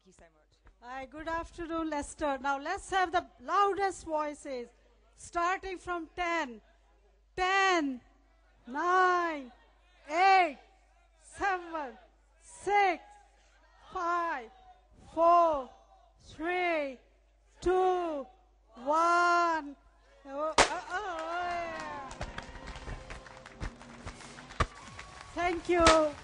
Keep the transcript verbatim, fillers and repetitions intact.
you so much. Hi, good afternoon, Leicester. Now let's have the loudest voices, starting from ten. ten, nine, eight, seven, six, five, four, three, two, one. Oh, oh, oh, yeah. Thank you.